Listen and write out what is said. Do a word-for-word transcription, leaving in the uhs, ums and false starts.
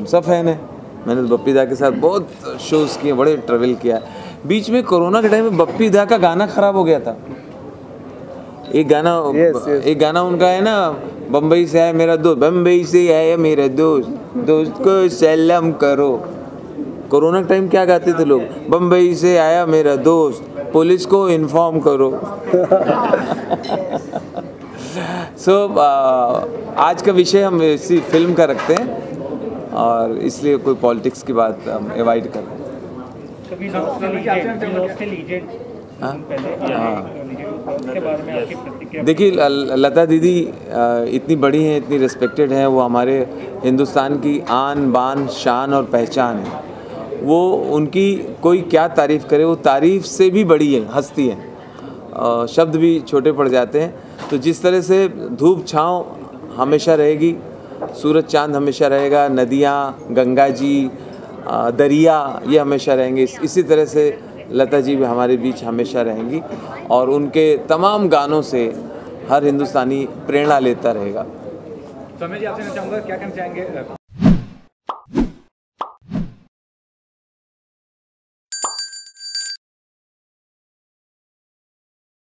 सब फैन है। मैंने तो बप्पी दा के साथ बहुत शोज़ किए, बड़े ट्रैवल किया। बीच में कोरोना के टाइम में बप्पी दा का गाना ख़राब हो गया था। एक गाना yes, yes. एक गाना उनका है ना, बम्बई से आया मेरा दोस्त, बम्बई से आया मेरा दोस्त, दोस्त को सलाम करो। कोरोना के टाइम क्या गाते थे लोग? बम्बई से आया मेरा दोस्त, पुलिस को इन्फॉर्म करो। सो so, uh, आज का विषय हम इसी फिल्म का रखते हैं और इसलिए कोई पॉलिटिक्स की बात हम अवॉइड कर रहे हैं। देखिए, लता दीदी इतनी बड़ी हैं, इतनी रिस्पेक्टेड हैं, वो हमारे हिंदुस्तान की आन बान शान और पहचान है। वो उनकी कोई क्या तारीफ़ करे, वो तारीफ़ से भी बड़ी है, हस्ती है, शब्द भी छोटे पड़ जाते हैं। तो जिस तरह से धूप छाँव हमेशा रहेगी, सूरज चांद हमेशा रहेगा, नदियाँ, गंगा जी, दरिया ये हमेशा रहेंगे, इसी तरह से लता जी भी हमारे बीच हमेशा रहेंगी और उनके तमाम गानों से हर हिंदुस्तानी प्रेरणा लेता रहेगा। समय जी, आपसे चाहूँगा क्या कहना चाहेंगे?